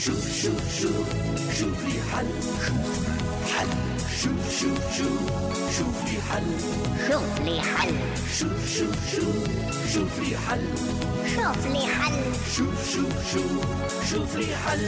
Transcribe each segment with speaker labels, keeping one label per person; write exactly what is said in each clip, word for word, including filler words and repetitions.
Speaker 1: شوف شوف شوف شوف لي حل حل شوف شوف شوف شوف لي حل
Speaker 2: شوف لي حل
Speaker 1: شوف شوف شوف شوف لي حل
Speaker 2: شوف لي حل
Speaker 1: شوف شوف شوف شوف لي حل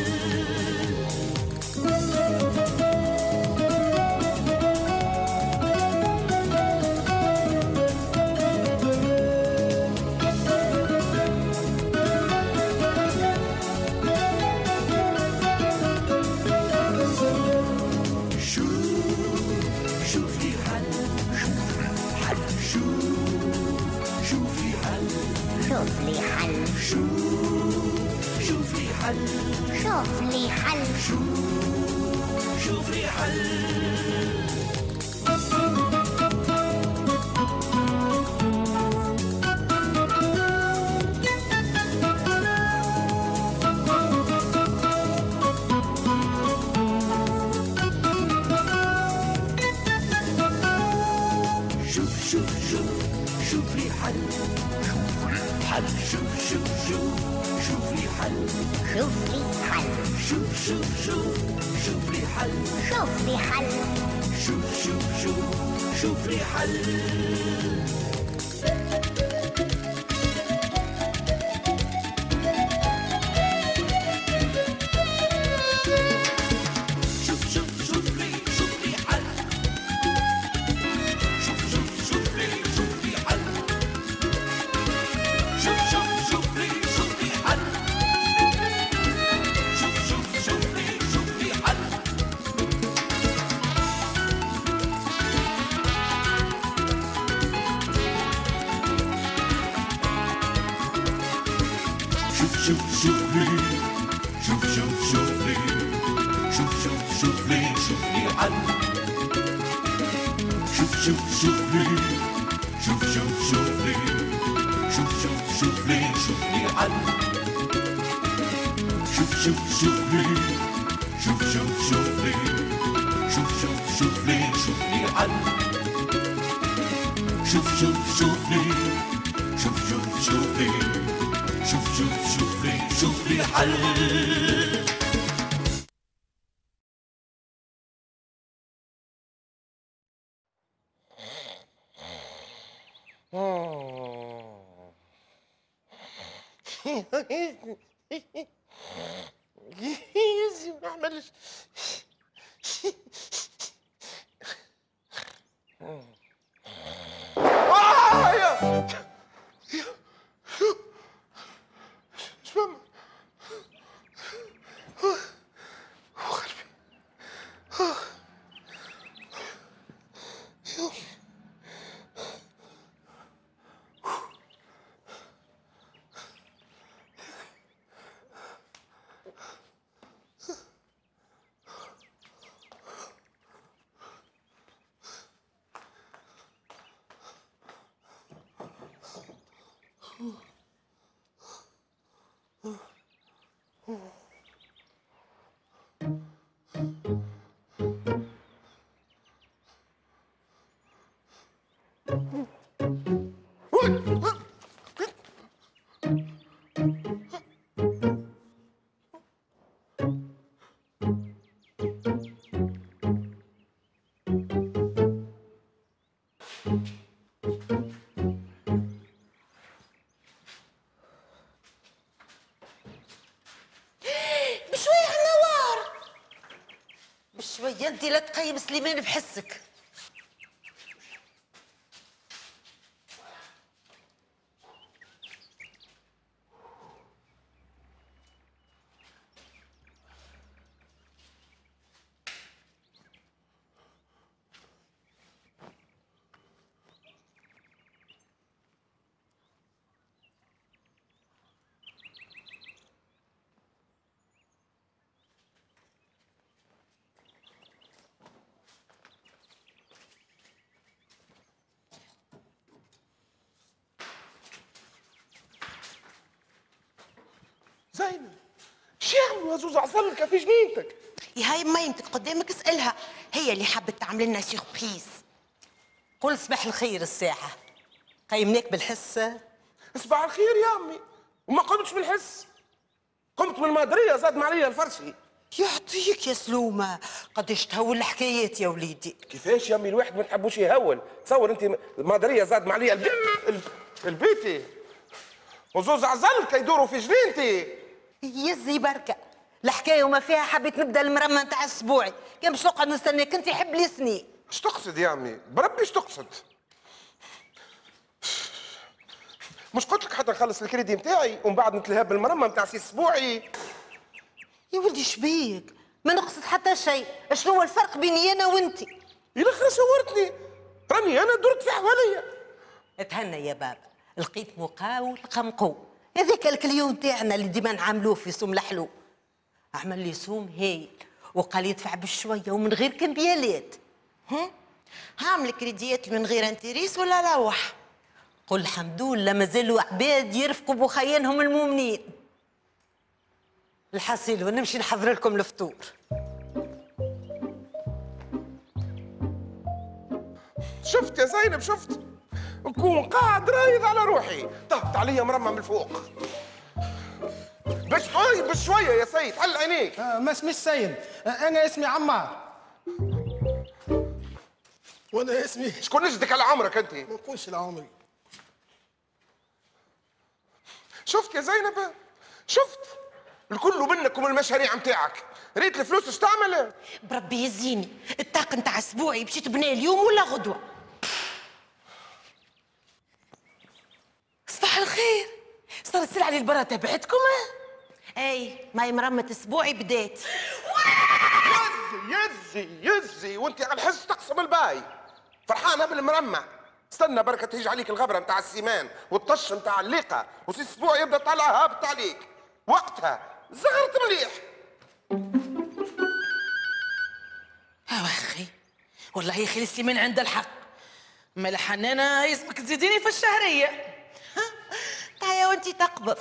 Speaker 2: شوف لي حل
Speaker 1: شوف شوف لي حل
Speaker 2: شوف لي حل
Speaker 1: شوف شوف لي حل شوف شوف شوف شوف لي حل حل شوف شوف شوف شوف لي حل
Speaker 2: شوف لي حل
Speaker 1: شوف شوف شوف شوف لي حل
Speaker 2: شوف لي حل
Speaker 1: شوف شوف شوف شوف لي حل شوف شوف لي شوف شوف شوف لي شوف شوف شوف لي شوف لي حل شوف شوف شوف لي شوف شوف شوف لي شوف شوف شوف لي شوف لي حل شوف شوف شوف لي شوف شوف شوف لي شوف شوف شوف لي شوف لي حل شوف شوف شوف لي شوف شوف شوف لي شوف شوف شوف لي شوف لي حل يزي ما عملش
Speaker 3: شوية انت لا تقيم سليمان بحسك.
Speaker 4: زينب شو يعملوا هزوز عصلك في جنينتك؟
Speaker 3: يا هاي ميمتك قدامك اسألها، هي اللي حابة تعمل لنا سيربريز.
Speaker 5: قول صباح الخير الساعة، قيمناك بالحس.
Speaker 4: صباح الخير يا عمي، وما قمتش بالحس. قمت من المادريه زاد عليا الفرشي.
Speaker 3: يعطيك يا سلومه، قداش تهول الحكايات يا وليدي.
Speaker 4: كيفاش يا امي الواحد ما تحبوش يهول؟ تصور انت المادريه زاد عليا البيت البيتي وزوز عزل كيدوروا في جنينتي.
Speaker 5: يزي بركه الحكايه وما فيها. حبيت نبدا المرمى نتاع اسبوعي، كان باش نقعد نستناك انت يحب لي سنين.
Speaker 4: اش تقصد يا امي؟ بربي اش تقصد؟ مش قلت لك حتى نخلص الكريدي نتاعي ومن بعد نتلهى بالمرمى نتاع سي اسبوعي.
Speaker 5: يا ولدي شبيك؟ ما نقصد حتى شيء. شنو هو الفرق بيني انا وانت؟
Speaker 4: الاخر شورتني راني انا درت في حواليا.
Speaker 5: اتهنى يا بابا، لقيت مقاول قمقو. هذاك الكليون تاعنا اللي ديما نعاملوه في سوم الحلو عمل لي سوم هايل وقال يدفع بشويه ومن غير كمبيالات.
Speaker 3: هم؟ هعمل كريديات من غير انتريس ولا روح؟
Speaker 5: قل الحمد لله مازالوا عباد يرفقوا بخيانهم المؤمنين. الحصيل ونمشي نحضر لكم الفطور.
Speaker 4: شفت يا زينب شفت؟ نكون قاعد رايد على روحي طهت عليا مرمى من الفوق. بشوي بشويه يا سيد حل عينيك.
Speaker 6: آه ما اسميش سيد، آه انا اسمي عمار.
Speaker 4: وانا اسمي شكون نجدك على عمرك انت؟
Speaker 6: ما نقولش لعمري.
Speaker 4: شفت يا زينب؟ شفت؟ الكل منكم المشاريع نتاعك، ريت الفلوس اش تعمل؟
Speaker 3: بربي يزيني، الطاق نتاع اسبوعي باش تبنى اليوم ولا غدوه؟
Speaker 7: صباح الخير، صار السلعه اللي البرا تبعتكم؟
Speaker 3: اي ماي مرمة اسبوعي بدات.
Speaker 4: يزي يزي وانت على الحس تقسم الباي. فرحانه بالمرمى. استنى بركه تيجي عليك الغبره نتاع السيمان والطش نتاع الليقه وسي اسبوع يبدا طالع هابط عليك. وقتها زغرت مليح.
Speaker 7: اه اخي والله يا اخي السيمان عنده الحق. مال حنانه يسمك تزيديني في الشهريه.
Speaker 3: تعيا وانت تقبض.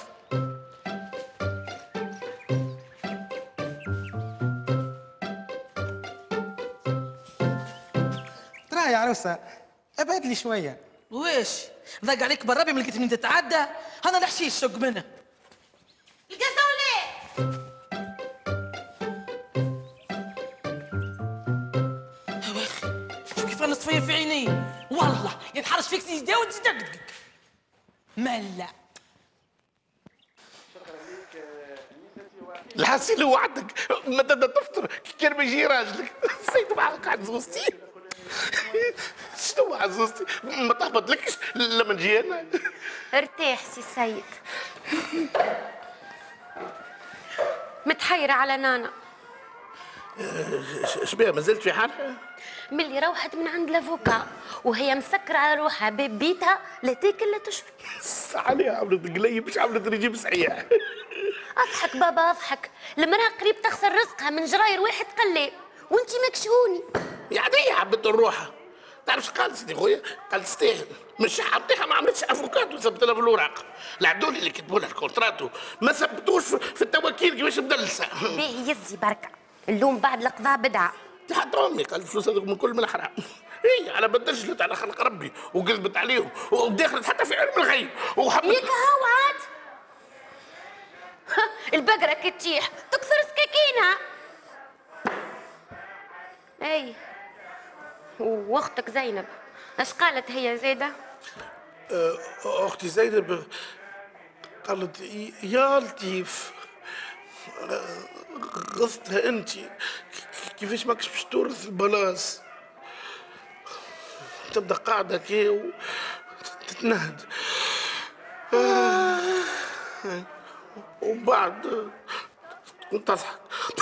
Speaker 6: ترى يا عروسه ابعد لي شويه.
Speaker 7: واش ضاق عليك بربي من لقيت من تتعدى؟ هذا الحشيش شق منه.
Speaker 3: القزولة
Speaker 7: اه اخي شوف كيف انا صفيه في عيني والله ينحرش فيك سيدي وتدقدق ملا.
Speaker 4: الحسين هو عندك ما تبدا تفطر كان ما يجي راجلك. سيد معاك عزوزتي. شنو عزوزتي؟ ما تهبطلكش لما نجي انا.
Speaker 8: ارتاح سي سيد. متحيرة على نانا.
Speaker 4: شبيه ما زلت في حالها؟
Speaker 8: ملي روحت من عند لافوكا وهي مسكرة على روحها باب بيتها لا تاكل لا تشرب.
Speaker 4: عليها عملت قليب مش عملت رجيم صحيح.
Speaker 8: اضحك بابا اضحك، المرأة قريب تخسر رزقها من جراير واحد قلاب وانتي مكشوني.
Speaker 9: يعني ايه حبيت نروحها؟ تعرف شو قال سيدي خويا؟ قال تستاهل مش حطيها ما عملتش افوكاتو ثبت لها في الاوراق. العدول اللي كتبوا لها الكونتراتو ما ثبتوش في التوكيل كيفاش مدلسه.
Speaker 8: باهي يزي بركة اللوم بعد القضاء بدعة.
Speaker 9: حتى امي قال الفلوس هذوك من كل من الحرام. هي على بدجلت على خلق ربي وقلبت عليهم ودخلت حتى في علم الغيب وحبت.
Speaker 8: ياك هاو عاد البقرة كي تطيح تكسر سكاكينها. اي واختك زينب اش قالت هي زيدة؟
Speaker 9: اختي زينب قالت يا لطيف قصدها انت كيفاش ماكش باش تورث البلاص. تبدا قاعده كي وتتنهد ومن بعد تكون تضحك.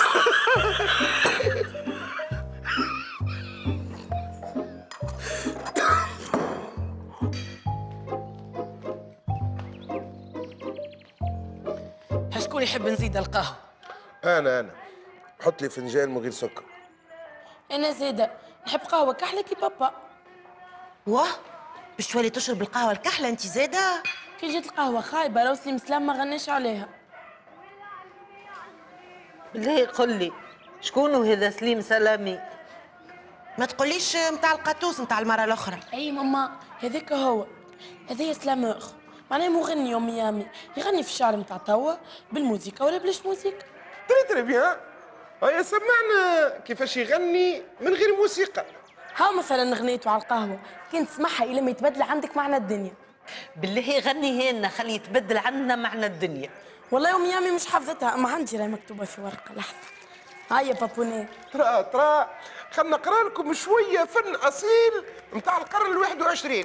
Speaker 7: شكون يحب نزيد القهوه؟
Speaker 4: انا انا حط لي فنجان من غير سكر.
Speaker 7: انا زيده نحب قهوه كحله كي بابا.
Speaker 3: واه باش تولي تشرب القهوه الكحله انت زاده؟
Speaker 7: كي جات القهوه خايبه لو سليم سلام ما غناش عليها.
Speaker 5: بالله قل لي شكون هذا سليم سلامي؟
Speaker 3: ما تقوليش نتاع القاتوس نتاع المره الاخرى.
Speaker 7: اي ماما هذاك هو، هذايا سلاموغ معناه مغني يوم ميامي يغني في الشعر نتاع توا بالموسيقى ولا بلاش موسيقى.
Speaker 4: تري تري بيان. هيا سمعنا كيفاش يغني من غير موسيقى.
Speaker 7: ها مثلا غنيتو على القهوه كنت تسمعها الى ما يتبدل عندك معنى الدنيا.
Speaker 5: بالله يغني لنا خليه يتبدل عنا معنى الدنيا.
Speaker 7: والله يوم يامي مش حافظتها اما عندي راهي مكتوبه في ورقه. لحظه هيا بابوني.
Speaker 4: ترى ترى خلنا نقرا لكم شويه فن اصيل نتاع القرن الواحد وعشرين.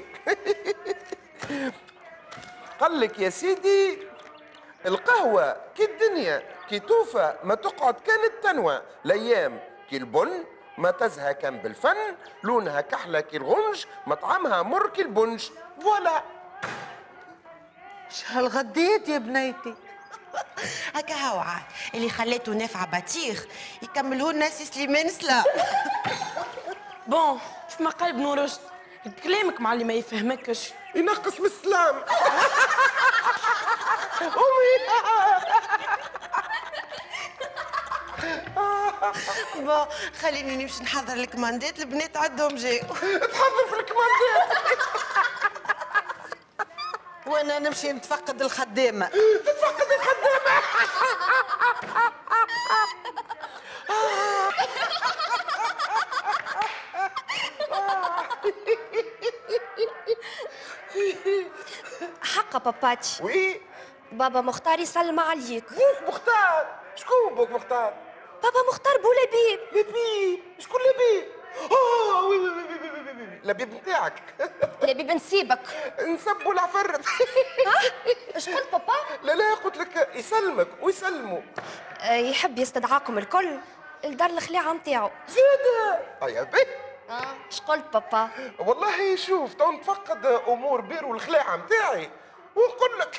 Speaker 4: قال لك يا سيدي القهوه كي الدنيا كي توفى ما تقعد كانت تنوى، الايام كي البن ما تزهى كان بالفن، لونها كحله كي الغنج مطعمها مر كي البنج. فوالا.
Speaker 5: شهال غديت يا بنيتي.
Speaker 3: هكا هو عاد اللي خليته نافع بطيخ يكملوا لنا سي سليمان سلا.
Speaker 7: بون شوف ما قال ابن رشد كلامك مع اللي ما يفهمكش
Speaker 4: ينقص من السلام.
Speaker 3: بون خليني نمشي نحضر الكماندات، البنات عندهم جاو.
Speaker 4: تحضر في الكماندات
Speaker 5: وانا نمشي نتفقد الخدامه.
Speaker 4: تتفقد الخدامه.
Speaker 10: حق باباتشي.
Speaker 4: وي
Speaker 10: بابا مختار يسلم عليك.
Speaker 4: بوك مختار؟ شكون بوك مختار؟
Speaker 10: بابا مختار بو لبيب.
Speaker 4: لبيب؟ شكون لبيب؟ اه وي وي وي وي وي لبيب نتاعك.
Speaker 10: لبيب نسيبك.
Speaker 4: نسبوا العفرت.
Speaker 10: اش قلت بابا؟
Speaker 4: لا لا قلت لك يسلمك ويسلموا.
Speaker 10: أه يحب يستدعاكم الكل لدار الخليعه نتاعو.
Speaker 4: زيادة. ايا بي.
Speaker 10: اه اش قلت بابا؟
Speaker 4: والله شوف تو نتفقد امور بيرو الخلاعه نتاعي ونقول لك.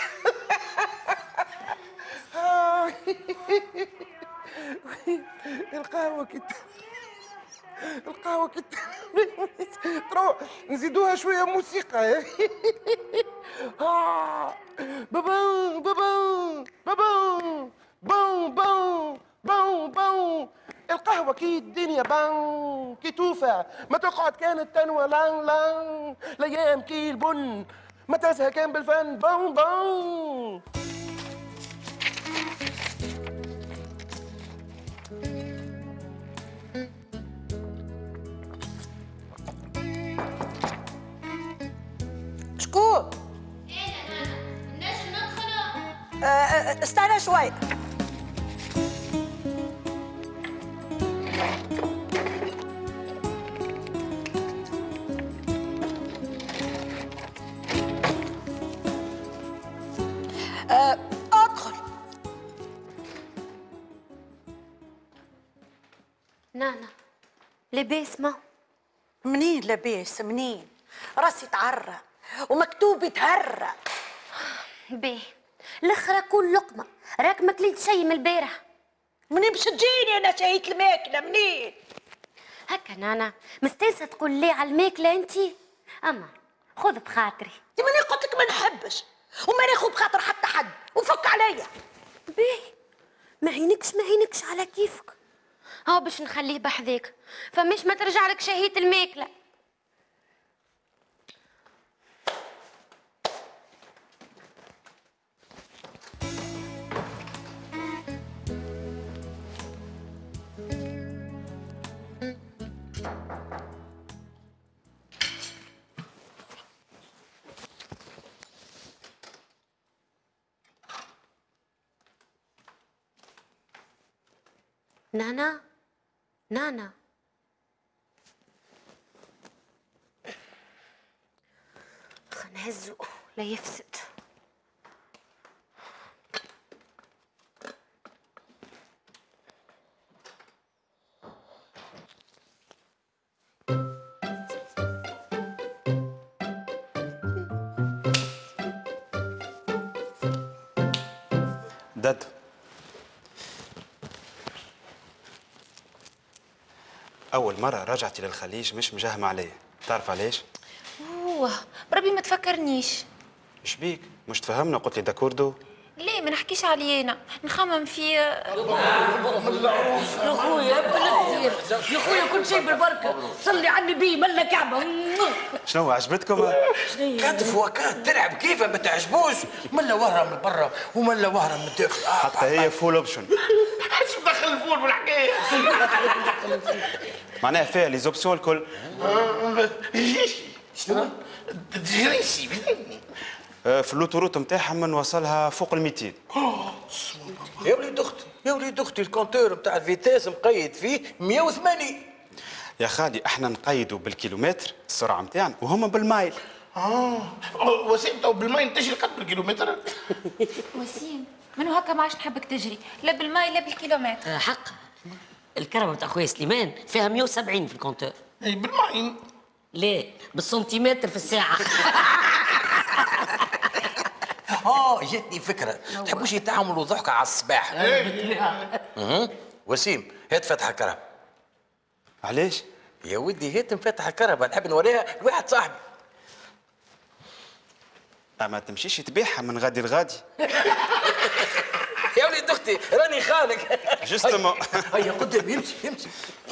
Speaker 4: القهوه كي القهوه كي تروح نزيدوها شويه موسيقى. بابا بابا بابا بون بون بون بون. القهوة كي الدنيا بان كي توفى ما تقعد كانت تنوى لان لان، الايام كي البن ما تزهى كان بالفن. بون بون.
Speaker 5: شكون؟
Speaker 8: نجم ندخل؟
Speaker 5: آه استنى شوي. آه ادخل.
Speaker 8: نانا لباس ما
Speaker 5: منين لاباس منين؟ راسي تعرى ومكتوب يتهرى.
Speaker 8: بيه الاخر كل لقمه راك ما كليت شيء من البارح.
Speaker 5: منين باش تجيني انا شهيت الماكله منين؟
Speaker 8: هكا نانا مستانسه تقول لي على الماكله انت؟ اما خذ بخاطري.
Speaker 5: انت ماني قلت لك ما نحبش وما ناخذ بخاطر حتى حد وفك عليا.
Speaker 8: بيه ما هينكش ما هينكش على كيفك. هاو باش نخليه بحذاك فماش ما ترجع لك شهيت الماكله. نانا نانا خنهزو لا يفسد.
Speaker 11: دد أول مرة رجعتي للخليج مش مجهمة عليا، تعرف علاش؟
Speaker 10: اوه بربي ما تفكرنيش.
Speaker 11: إيش بيك؟ مش تفهمنا قلت لي داكوردو؟
Speaker 10: ليه ما نحكيش عليه انا نخمم فيه.
Speaker 7: يا خويا بلدي يا خويا كل شيء بالبركه، صلي على النبي ملا كعبه.
Speaker 11: شنو عجبتكم؟
Speaker 12: كاتف وكات تلعب كيفه ما تعجبوش، ملا وهره من برا وملا وهره من الداخل. آه
Speaker 11: حتى هي فول اوبشن.
Speaker 9: حش مدخل الفول بالحكايه.
Speaker 11: معناها فيها لي زوبسيون الكل.
Speaker 9: شنو؟ تجريشي
Speaker 11: في اللوتوروت نتاعهم نوصلها فوق ال مئتين.
Speaker 12: يا وليد اختي يا وليد اختي الكونتور نتاع الفيتاس مقيد فيه مئة وثمانين.
Speaker 11: يا خالي احنا نقيدوا بالكيلومتر السرعه نتاعنا وهم بالمايل.
Speaker 9: اه وسيم تو بالمايل تجري قد بالكيلومتر.
Speaker 10: وسيم منو هكا ما عادش نحبك تجري لا بالماء لا بالكيلومتر.
Speaker 7: آه حق الكرمه بتاع خويا سليمان فيها مئة وسبعين في الكونتور.
Speaker 9: اي بالمايل
Speaker 7: لا بالسنتيمتر في الساعه.
Speaker 12: اه جاتني فكره، تحبوش يتعاملوا ضحكه على الصباح؟ اها وسيم هات فتح الكرهبة.
Speaker 11: علاش؟
Speaker 12: يا ودي هات مفتح الكرهبة نحب نوريها لواحد صاحبي.
Speaker 11: ما تمشيش تبيعها من غادي لغادي.
Speaker 12: يا وليد اختي راني خانك.
Speaker 11: جوستومون.
Speaker 12: هيا قدام يمشي يمشي.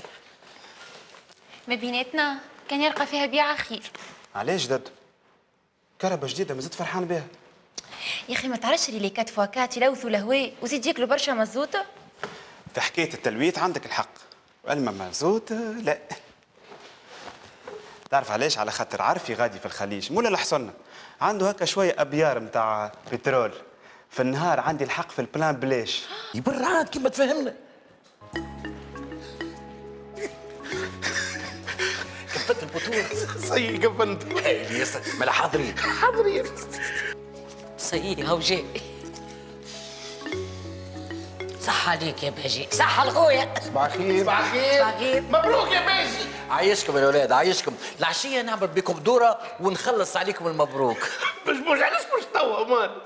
Speaker 10: ما بيناتنا كان يلقى فيها بيعه خير.
Speaker 11: علاش دد؟ كرهبة جديدة مازلت فرحان بها.
Speaker 10: يا اخي ما تعرفش اللي كات فواكات يلوثوا الهواء وزيد ياكلوا برشا مزوطه.
Speaker 11: في حكايه التلويث عندك الحق، اما مازوت لا. تعرف علاش؟ على خاطر عارفي غادي في الخليج مولا الحصنة عنده هكا شويه ابيار نتاع بترول، في النهار عندي الحق في البلان بلاش.
Speaker 12: يبر عاد كيما تفهمنا. كفت البطولة.
Speaker 9: صي كفنت.
Speaker 12: ملا حاضرين
Speaker 9: حاضرين.
Speaker 7: صحيح هو جاي. صح عليك يا باجي، صح لخويا.
Speaker 4: صباح الخير.
Speaker 9: صباح الخير.
Speaker 7: صباح الخير.
Speaker 9: مبروك يا باجي.
Speaker 12: عايشكم يا ولاد عايشكم، العشيه نعمل بكم دوره ونخلص عليكم المبروك.
Speaker 9: مش مش علاش مش توا امان.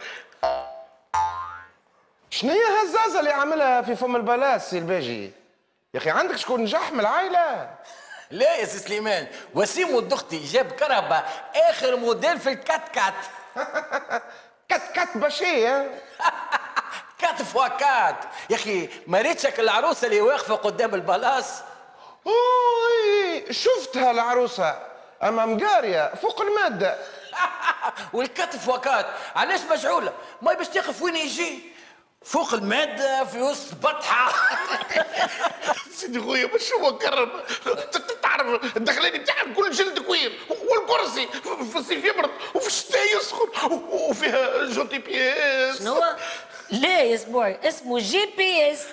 Speaker 4: شنو هي هالزازه اللي عاملها في فم البلاس سي الباجي؟ يا اخي عندك شكون نجح من العائله؟
Speaker 12: لا يا سي سليمان، وسيم ولد اختي جاب كرهبة اخر موديل في الكات كات.
Speaker 4: كات كات باشيه.
Speaker 12: كات فوا كات يا اخي ما ريتشك العروسه اللي واقفه قدام البلاص.
Speaker 4: اوي شفتها العروسه اما مقاريه فوق الماده.
Speaker 12: والكات فوا كات علاش مشعوله؟ ما باش تقف وين يجي فوق الماده في وسط بطحه.
Speaker 9: سيدي خويا مش هو كرم، تعرف الدخلاني بتاعها كل جلد كوير والكرسي في الصيف يبرد وفي الشتاء يسخن وفيها جونتي بياس.
Speaker 7: شنو؟ لا يا اسبوعي اسمه جي بي اس.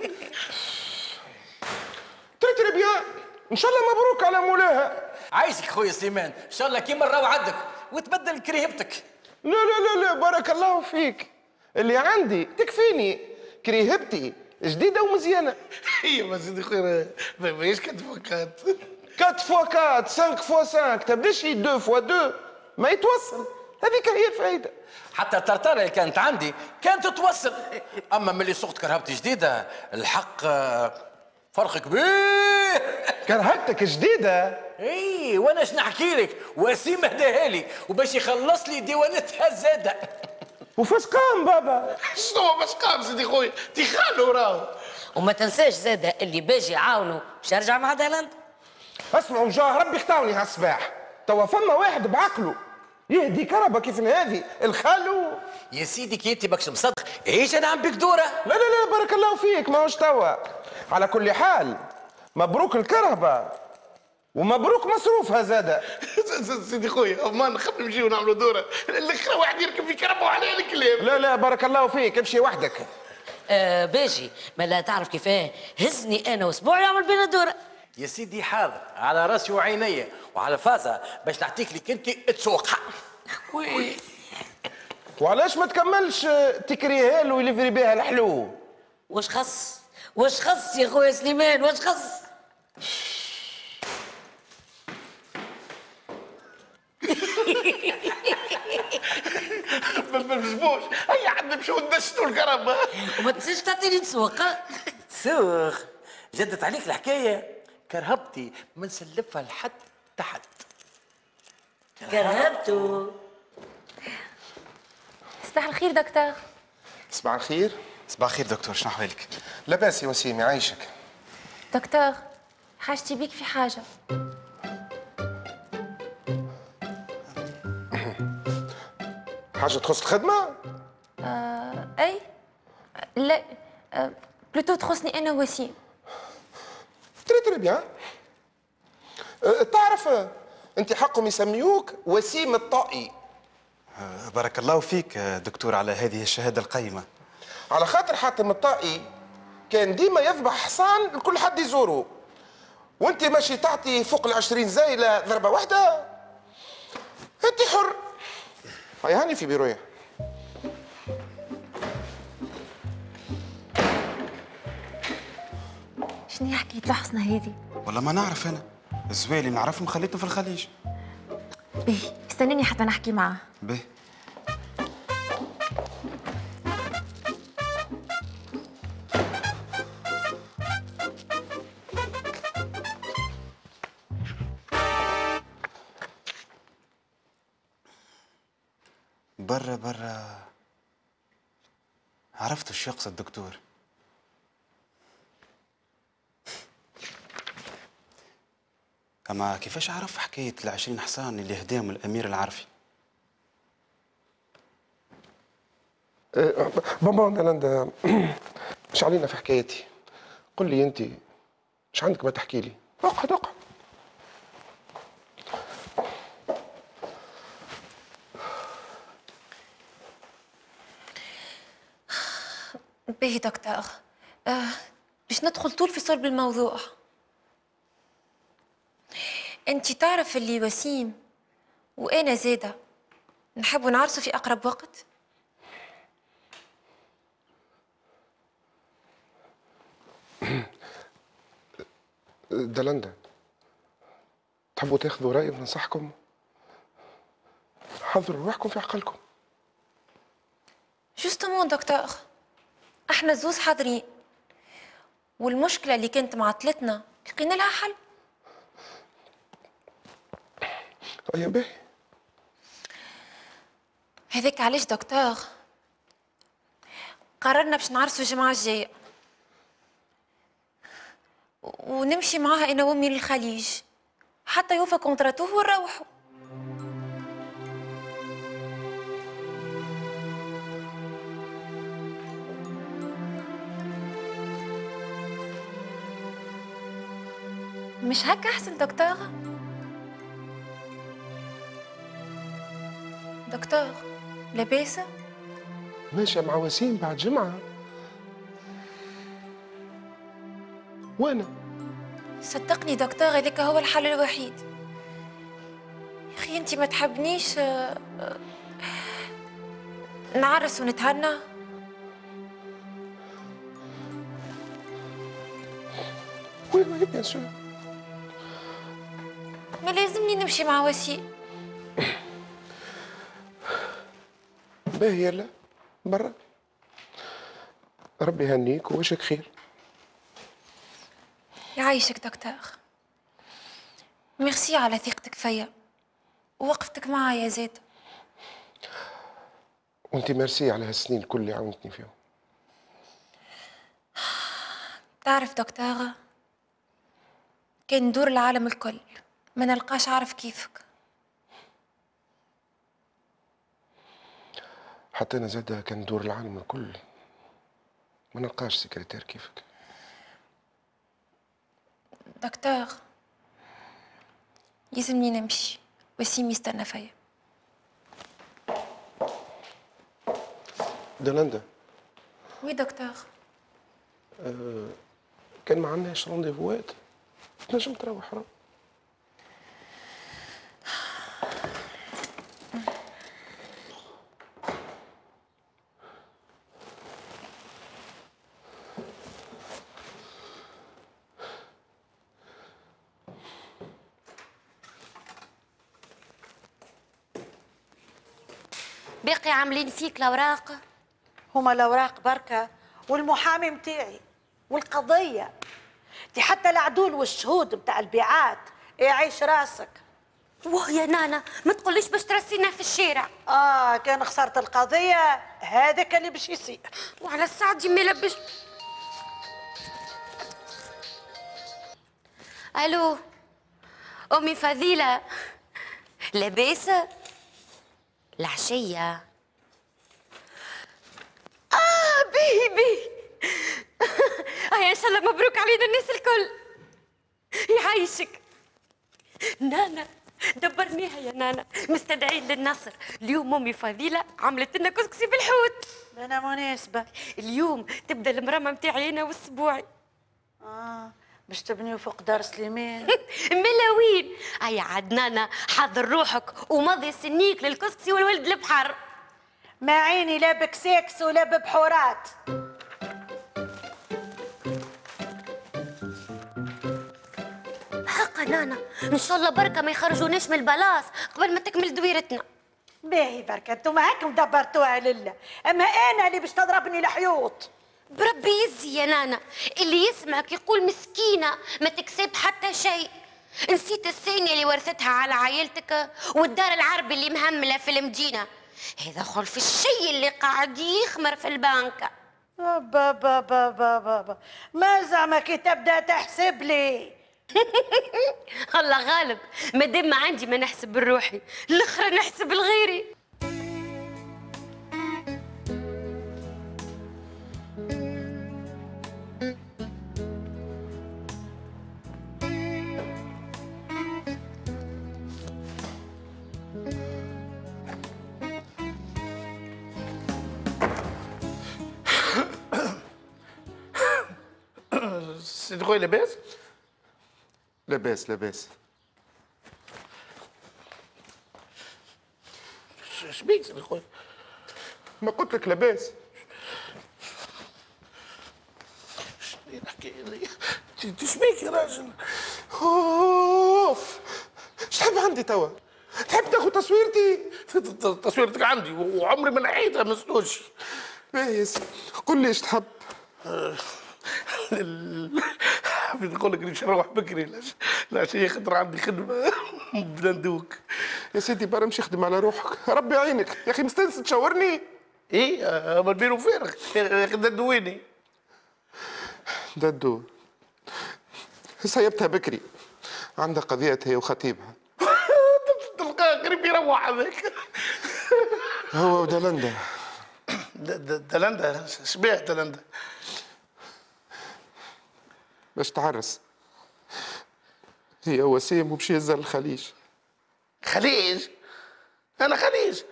Speaker 4: تري تري بيان ان شاء الله مبروك على مولاها.
Speaker 12: عايزك خويا سليمان ان شاء الله كيما نراو عندك وتبدل كريهبتك.
Speaker 4: لا لا لا لا بارك الله فيك، اللي عندي تكفيني، كريهبتي جديده ومزيانه.
Speaker 9: هي ما سيدي خويا ماهيش كات فوكات.
Speaker 4: كات فوا كات سانك فوا سانك تبداش هي دو فوا دو ما يتوصل، هذيك هي الفائده.
Speaker 12: حتى الترتاره اللي كانت عندي كانت توصل، اما ملي سوقت كرهبتي جديده الحق فرق كبير.
Speaker 4: كرهبتك جديده؟
Speaker 12: اي وانا اش نحكي لك، وسيم هداها لي وباش يخلص لي ديوانتها زاده.
Speaker 4: وفاش قام بابا؟
Speaker 9: شنو فاش قام سيدي خويا؟ تيخانو راهو.
Speaker 7: وما تنساش زاده اللي باجي يعاونوا باش يرجع مع دايلاند.
Speaker 4: اسمعوا جاه ربي اختاوني هالصباح، توا فما واحد بعقله يهدي كرهبه كيف هذه الخالو.
Speaker 12: يا سيدي كي انت ماكش مصدق عيش انا عم بك دوره.
Speaker 4: لا لا لا بارك الله فيك ماهوش توا. على كل حال مبروك الكرهبه ومبروك مصروفها زاده.
Speaker 9: سيدي خويا ما نخاف نمشيو نعملوا دوره، الاخر واحد يركب في كرهبه وعليه الكلام.
Speaker 4: لا لا بارك الله فيك امشي وحدك.
Speaker 7: آه باجي ما لا تعرف كيفاه هزني انا واسبوع يعمل بينا دوره.
Speaker 12: يا سيدي حاضر على راسي وعيني وعلى فازة باش نعطيك لك انت تسوقها.
Speaker 7: وي
Speaker 4: وعلاش ما تكملش تكريها له ويلفري بها الحلو؟
Speaker 7: واش خص واش خص يا خويا سليمان واش خص؟
Speaker 9: ما نجموش هيا عاد نمشيو ندشتو الكرهبه.
Speaker 7: وما تنساش تعطيني تسوق.
Speaker 12: تسوق جدت عليك الحكايه، كرهبتي ما نسلفها لحد تحت.
Speaker 7: كرهبته.
Speaker 10: صباح الخير دكتور.
Speaker 4: صباح الخير.
Speaker 11: صباح الخير دكتور، شنو احوالك؟
Speaker 4: لاباس يا وسيم، يعيشك.
Speaker 10: دكتور حاجتي بيك في حاجة.
Speaker 4: حاجة تخص الخدمة؟
Speaker 10: آه أي لا آه بلوتو تخصني أنا وسيم.
Speaker 4: تري تري بيان. أه تعرف أنت حقهم يسميوك وسيم الطائي.
Speaker 11: أه بارك الله فيك دكتور على هذه الشهادة القيمة.
Speaker 4: على خاطر حاتم الطائي كان ديما يذبح حصان لكل حد يزوره، وانت ماشي تعطي فوق العشرين زايلة ضربة واحدة. انت حر. هاي هاني في بيرويا.
Speaker 10: شنو هي حكاية الحصنة هذه؟
Speaker 11: والله ما نعرف أنا، الزوالي نعرفهم خليتهم في الخليج.
Speaker 10: باهي استناني حتى نحكي معاه.
Speaker 11: باهي. برا برا عرفت وش يقصد الدكتور. أما كيفاش عرف حكاية العشرين حصان اللي هداهم الأمير العرفي؟
Speaker 4: أه بابا دلندا مش علينا في حكايتي. قل لي أنت مش عندك ما تحكي لي؟ اقعد اقعد.
Speaker 10: باهي دكتور، آه باش ندخل طول في صلب الموضوع. انت تعرف اللي وسيم وانا زاده نحب نعرسوا في اقرب وقت؟
Speaker 4: دلندا تحبوا تاخذوا رايي وننصحكم؟ حضروا روحكم في عقلكم.
Speaker 10: جوستومون دكتور، احنا زوز حاضرين، والمشكله اللي كانت معطلتنا لقينا لها حل.
Speaker 4: يا باهي.
Speaker 10: هذاك علاش دكتور قررنا باش نعرسوا الجمعه الجايه ونمشي معاها انا وامي للخليج حتى يوفى كونتراتوه ونروحوا. مش هكا احسن دكتور؟ دكتور لاباس؟
Speaker 4: ماشية مع وسيم بعد جمعة. وانا
Speaker 10: صدقني دكتور هذاك هو الحل الوحيد. يا اخي انت ما تحبنيش نعرس ونتهنى؟
Speaker 4: وي وي بيان سور.
Speaker 10: ما لازمني نمشي مع وسيم.
Speaker 4: باهي يلا برا. ربي يهنيك ووشك خير.
Speaker 10: يعيشك دكتور. ميرسي على ثقتك فيا ووقفتك معايا زاد.
Speaker 4: وانت ميرسي على هالسنين الكل اللي عاونتني فيهم.
Speaker 10: تعرف دكتور كان ندور العالم الكل ما نلقاش عارف كيفك.
Speaker 4: حتى انا زاد كان ندور العالم الكل ما نلقاش سكرتير كيفك.
Speaker 10: دكتور يلزمني نمشي، وسيم يستنى فيا.
Speaker 4: دلندا.
Speaker 10: وي دكتور.
Speaker 4: أه كان ما عندناش رونديفوات تنجم تروح راه.
Speaker 8: باقي عاملين فيك الاوراق؟
Speaker 5: هما الاوراق بركه والمحامي متاعي والقضيه دي، حتى العدول والشهود بتاع البيعات يعيش راسك.
Speaker 8: واه يا نانا ما تقوليش باش ترسينا في الشارع.
Speaker 5: اه كان خسرت القضيه هذاك اللي باش يصير.
Speaker 8: وعلى الساعه دي ما لبش. الو امي فضيله، لاباس؟ العشيه. اه بيه بيه. هيا ان شاء الله مبروك علينا الناس الكل. يعيشك نانا. دبرناها يا نانا، مستدعين للنصر. اليوم امي فضيله عملت لنا كسكسي بالحوت.
Speaker 5: انا مناسبه.
Speaker 8: اليوم تبدا المرمى نتاعي انا والسبوعي.
Speaker 5: اه باش تبنيو فوق دار سليمان.
Speaker 8: ملاوين. هيا عاد نانا حضر روحك ومضي سنيك للكسكسي والولد البحر.
Speaker 5: ما عيني لا بكساكس ولا ببحورات.
Speaker 8: حقا نانا ان شاء الله بركه ما يخرجوناش من البلاص قبل ما تكمل دويرتنا.
Speaker 5: باهي بركه انتم هاكم دبرتوها لله، اما انا اللي باش تضربني الحيوط.
Speaker 8: بربي يزي يا نانا، اللي يسمعك يقول مسكينه ما تكسب حتى شيء. نسيت الثانيه اللي ورثتها على عائلتك والدار العربي اللي مهمله في المدينه. هذا خلف الشيء اللي قاعد يخمر في البنكه.
Speaker 5: بابا بابا بابا ما زعما كي تبدا تحسب لي.
Speaker 8: الله غالب، مادام ما عندي ما نحسب بروحي، الاخرى نحسب لغيري.
Speaker 9: سيدي خويا لاباس؟
Speaker 4: لاباس لاباس.
Speaker 9: شبيك سيدي خويا؟
Speaker 4: ما قلت لك لاباس.
Speaker 9: شنو الحكايه هذيا؟ انت شبيك يا راجل؟
Speaker 4: اوف اش تحب عندي توا؟ تحب تاخذ تصويرتي؟
Speaker 9: تصويرتك عندي وعمري ما نحيتها ما نسلوش.
Speaker 4: باهي يا سيدي قول لي اش تحب؟
Speaker 9: حبيت نقول لك نمشي نروح بكري العشيه خاطر عندي خدمه بندوك.
Speaker 4: يا سيدي برا مشي خدم على روحك، ربي يعينك يا اخي. مستانس تشاورني؟
Speaker 9: ايه اما البيرو فارغ يا اخي. ددويني
Speaker 4: ددو سيبتها بكري، عندها قضيتها هي وخطيبها.
Speaker 9: تلقاه قريب يروح هذاك.
Speaker 4: هو ودلندا.
Speaker 9: دلندا شبيه دلندا؟
Speaker 4: باش تعرس هي وسيم وبشي يزر الخليج.
Speaker 9: خليج؟ انا خليج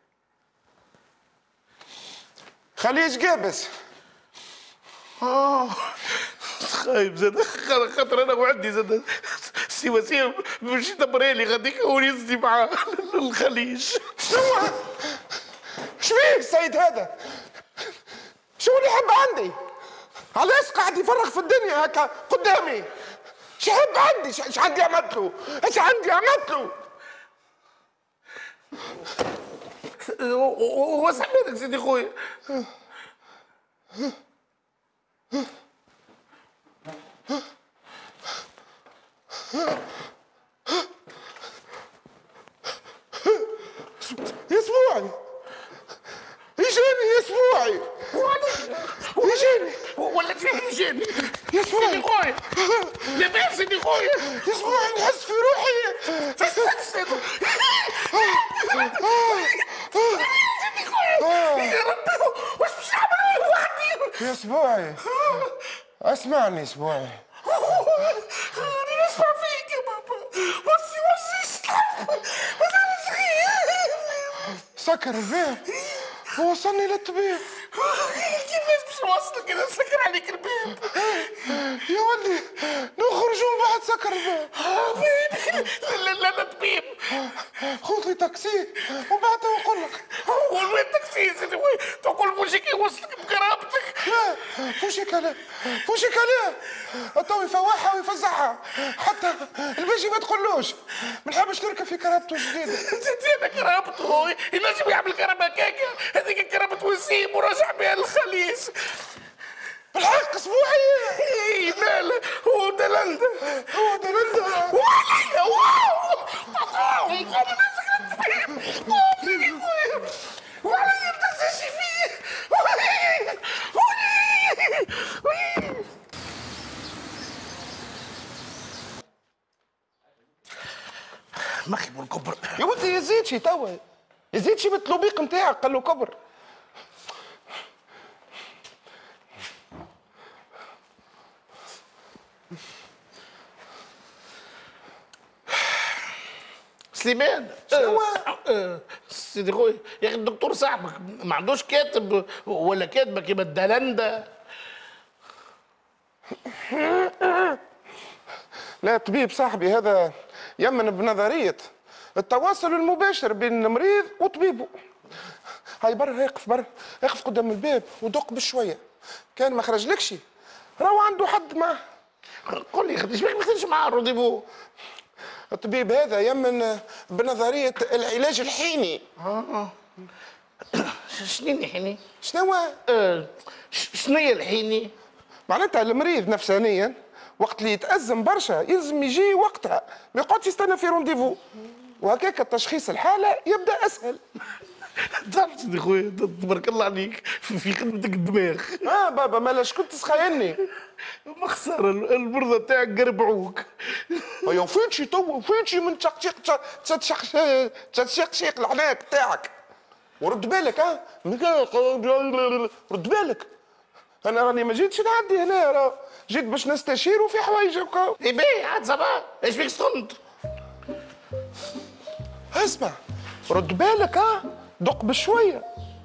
Speaker 4: خليج قابس.
Speaker 9: اه خايب زاد خاطر انا وعندي زاد سي وسيم باش يدبرالي غاديك ونزدي معاه للخليج.
Speaker 4: شنو؟ شبيك السيد هذا؟ شو اللي يحب عندي؟ علاش قاعد يفرغ في الدنيا هكا قدامي؟ اش يحب عندي؟ اش عندي عملت له؟ اش عندي عملت له؟
Speaker 9: وسحبتك سيدي خويا.
Speaker 4: يا اسبوعي يجيني يا اسبوعي يجيني
Speaker 9: ولا فيه يجيني
Speaker 4: يا اسبوعي
Speaker 9: سيدي خويا. لاباس سيدي خويا؟
Speaker 4: يا اسبوعي نحس في روحي.
Speaker 9: سيدي خويا يا ربي واش باش نعمل وحدي؟
Speaker 4: يا اسبوعي اسمعني اسبوعي.
Speaker 9: انا نسمع فيك يا بابا. وصي وصي
Speaker 4: سكر الباب ووصلني للطبيب.
Speaker 9: كيفاش باش نوصلك اذا سكر عليك الباب؟
Speaker 4: يا ولدي نخرجوا من بعد سكر الباب.
Speaker 9: لا لا لا طبيب.
Speaker 4: خذ لي تاكسي وبعد نقول لك.
Speaker 9: هو وين تاكسي سيدي خويا؟ تقول بوشيك يوصلك بقرابتك.
Speaker 4: لا بوشيك لا بوشيك لا تو يفوحها ويفزعها حتى الباجي ما تقولوش. ما نحبش نركب في كرابته جديده.
Speaker 9: زيادة كرابته ينجم يعمل كرابه هكاكا. هذيك كرابه وسيم وراجع بها للخليج.
Speaker 4: بالحق اسبوعي.
Speaker 9: اي ماله هو دلندا.
Speaker 4: هو دلندا.
Speaker 9: وعليا واو مخي بالكبر.
Speaker 4: يا ولدي يزيد شي توا، يزيد شي بالطلوبيق نتاعك قال له كبر.
Speaker 9: سليمان
Speaker 4: شنو؟
Speaker 9: آه سيدي خويا يا اخي الدكتور صاحبك ما عندوش كاتب ولا كاتبه كيما الدلنده؟
Speaker 4: لا طبيب صاحبي هذا يمن بنظرية التواصل المباشر بين المريض وطبيبه. هاي برا يقف برا، يقف قدام الباب ودق بشوية، كان ما خرجلكش راهو عنده حد معاه.
Speaker 9: قول لي خديش بالك ما خديش معاه رونديفو؟
Speaker 4: الطبيب هذا يمن بنظرية العلاج الحيني.
Speaker 9: اه شنو الحيني؟
Speaker 4: شنو؟
Speaker 9: آه شنو هي الحيني؟
Speaker 4: معناتها المريض نفسانيا وقت اللي يتأزم برشا يلزم يجي وقتها، ما يقعدش يستنى في رونديفو، وهكاك التشخيص الحالة يبدا اسهل.
Speaker 9: تعرف سيدي خويا تبارك الله عليك في خدمتك الدماغ.
Speaker 4: اه بابا مالا شكون تسخيني؟
Speaker 9: ما خسارة المرضى تاعك قربعوك.
Speaker 4: ايوا فينشي توا فينشي من تشقشيق تشقشيق العناق تاعك. ورد بالك ها رد بالك، انا راني ما جيتش نعدي هنا، راه جيت باش نستشيروا في حوايجك.
Speaker 9: اي باهي عاد صباح ايش فيك سخنت؟
Speaker 4: اسمع رد بالك ها دق بشويه.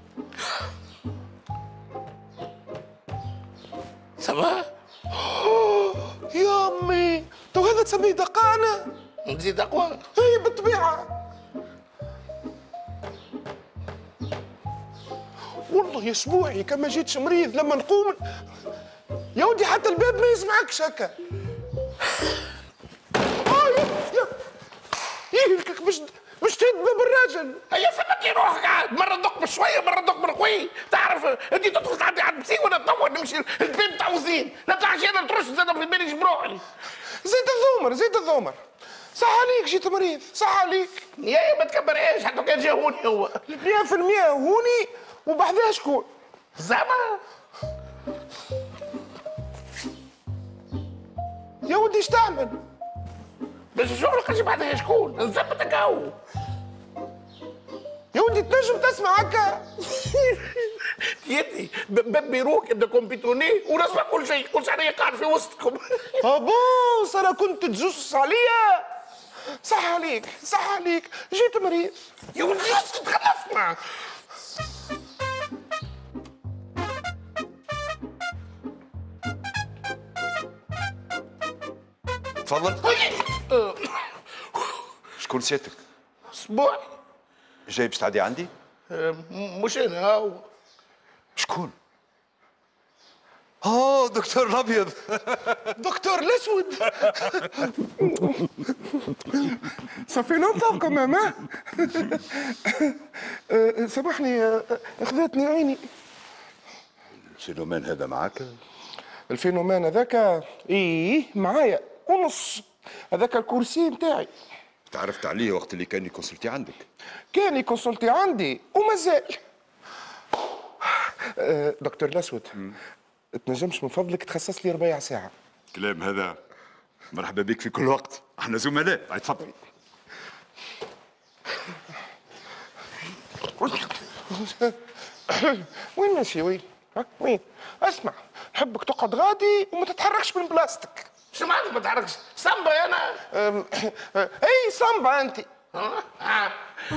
Speaker 9: صباح
Speaker 4: يا امي تو هذا تسميه دقانه؟
Speaker 9: نزيد اقوى؟
Speaker 4: هي بالطبيعه. والله يا اسبوعي كان ما جيتش مريض لما نقوم يا ودي حتى الباب ما يسمعكش هكا. اه يا يا يهلكك مش مش تهد باب الراجل.
Speaker 9: هيا فهمتني روحك عاد، مره ندق بشويه مره ندق بالقوي، تعرف انت تدخل تعدي عند بسي وانا نطور نمشي الباب تاع وزين، لا تعرفش انا نترش زاد في بالي بروحي.
Speaker 4: زيد الذومر زيد الذومر. صح عليك جيت مريض صح عليك.
Speaker 9: يا ما تكبرهاش حتى كان جا هوني هو.
Speaker 4: مية في المية هوني وبحذاه شكون؟
Speaker 9: زعما
Speaker 4: يا ودي ايش تعمل؟
Speaker 9: باش شغلك اش بعدها شكون؟ نثبتك هو.
Speaker 4: يا ودي تنجم تسمع هكا؟
Speaker 9: يدي باب بيروك يبدا كومبيتوني ونسمع كل شيء، كل شيء قاعد في وسطكم.
Speaker 4: ابوس انا كنت تجوس عليا. صح عليك صح عليك جيت مريض.
Speaker 9: يا ولدي اسكت خلصنا.
Speaker 13: تفضل. شكون سيادتك؟
Speaker 9: اسبوع
Speaker 13: جاي باش تعدي عندي؟
Speaker 9: مش انا هاو.
Speaker 13: شكون؟ اوه دكتور الابيض.
Speaker 4: دكتور الاسود. صافي لونتون كمان ها. سامحني اخذتني عيني.
Speaker 13: الفينومان هذا معاك؟
Speaker 4: الفينومان هذاك ايه معايا ونص، هذاك الكرسي نتاعي.
Speaker 13: تعرفت عليه وقت اللي كان يكونسلتي عندك؟
Speaker 4: كان يكونسلتي عندي ومازال. أه دكتور الاسود تنجمش من فضلك تخصص لي ربيع ساعه؟
Speaker 13: كلام هذا مرحبا بك في كل وقت، احنا زملاء. تفضل.
Speaker 4: وين ماشي وين؟ ها وين؟ اسمع نحبك تقعد غادي وما تتحركش من بلاصتك.
Speaker 9: شو معناتك ما تتحركش؟ سامبا انا.
Speaker 4: اي سامبا انت.
Speaker 9: ها؟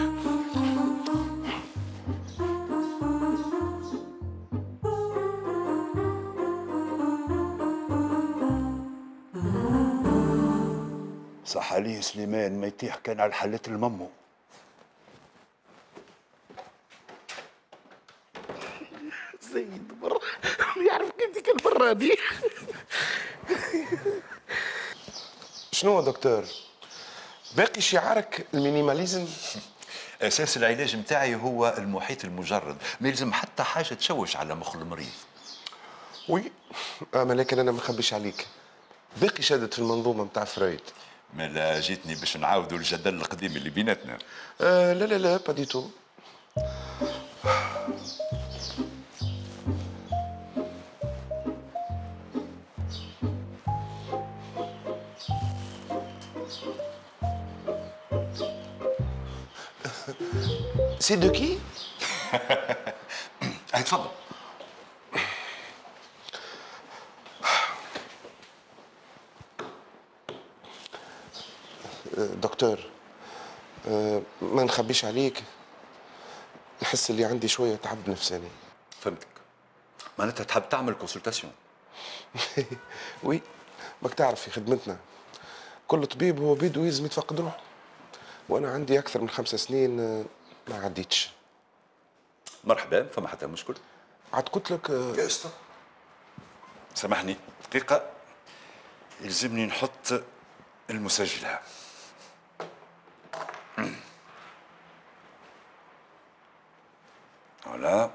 Speaker 13: صح عليه سليمان ما يتيح كان على حلة الممو.
Speaker 9: زيد برا يعرف كيف ديك المرة دي.
Speaker 4: شنو دكتور؟ باقي شعارك المينيماليزم؟
Speaker 14: اساس العلاج نتاعي هو المحيط المجرد، ما يلزم حتى حاجه تشوش على مخ المريض.
Speaker 4: وي آه لكن انا ما نخبيش عليك، باقي شادت في المنظومه نتاع فرويد.
Speaker 14: مالا جيتني باش نعاودوا الجدل القديم اللي بيناتنا.
Speaker 4: آه لا لا لا با دي تو. سي دو كي؟
Speaker 14: هاي تفضل.
Speaker 4: دكتور، ما نخبيش عليك، نحس اللي عندي شويه تعب نفساني.
Speaker 14: فهمتك. معناتها تحب تعمل كونسلتاسيون؟
Speaker 4: وي، ماك تعرف في خدمتنا كل طبيب هو بيدو يلزم يتفقد روحه، وانا عندي اكثر من خمس سنين ما عديتش.
Speaker 14: مرحبا، فما حتى مشكل.
Speaker 4: عاد قلت لك
Speaker 14: يا استاذ سامحني دقيقة، يلزمني نحط المسجلة. فوالا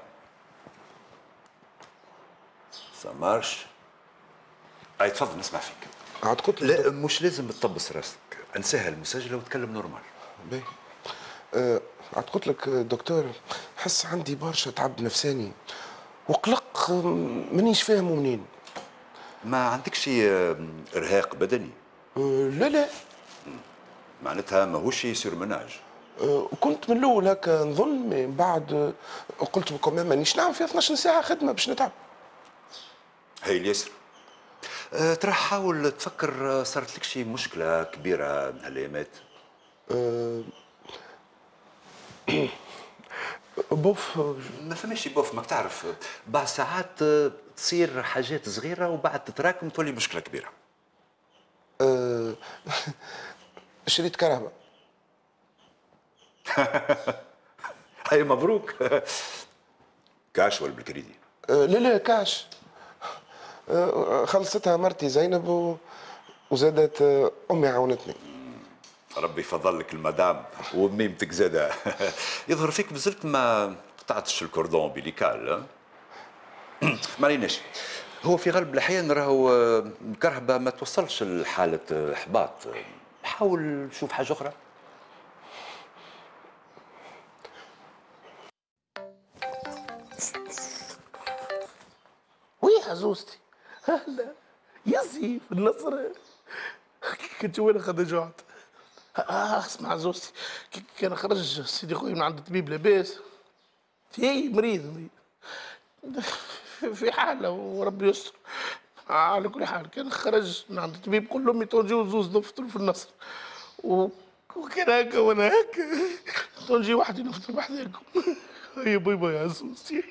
Speaker 14: سا مارش. اي تفضل نسمع فيك.
Speaker 4: عاد قلت
Speaker 14: لا مش لازم تطبس راسك، انساها المسجلة وتكلم نورمال.
Speaker 4: باهي. أه عاد قلت لك دكتور، حس عندي برشا تعب نفساني وقلق مانيش فاهمه منين.
Speaker 14: ما عندكش ارهاق بدني؟
Speaker 4: أه لا لا.
Speaker 14: معناتها ماهوش سيرمناج.
Speaker 4: أه كنت من الاول هكا نظن، من بعد قلت بكم مانيش نعمل في اثناش ساعه خدمه باش نتعب.
Speaker 14: هاي اليسر. أه ترى حاول تفكر، صارت لك شي مشكله كبيره من هالايامات؟
Speaker 4: أه بوف.
Speaker 14: ما فماش بوف، ماك تعرف بعض ساعات تصير حاجات صغيره وبعد تتراكم تولي مشكله كبيره.
Speaker 4: أه شريت كهرباء.
Speaker 14: هاي مبروك. كاش ولا بالكريدي؟
Speaker 4: أه لا لا كاش. أه خلصتها مرتي زينب و... وزادت امي عاونتني.
Speaker 14: ربي يفضل لك المدام وميمتك زاده. يظهر فيك بزلت ما قطعتش الكوردون بيليكال. ما عليناش، هو في غالب الاحيان راهو الكرهبه ما توصلش لحاله احباط. حاول شوف حاجه اخرى.
Speaker 9: وي عزوزتي، هلا يزي في النصر. كنت وين خد جوعت؟ آه اسمع عزوزتي، كان خرج سيدي خويا من عند الطبيب لاباس. في مريض مريض في حاله وربي يستر. على كل حال كان خرج من عند الطبيب قول لهم طونجي وزوز دفتروا في النصر، وكان هكا وانا هكا طونجي وحدي نفطر بحذاكم. هيا باي باي عزوزتي.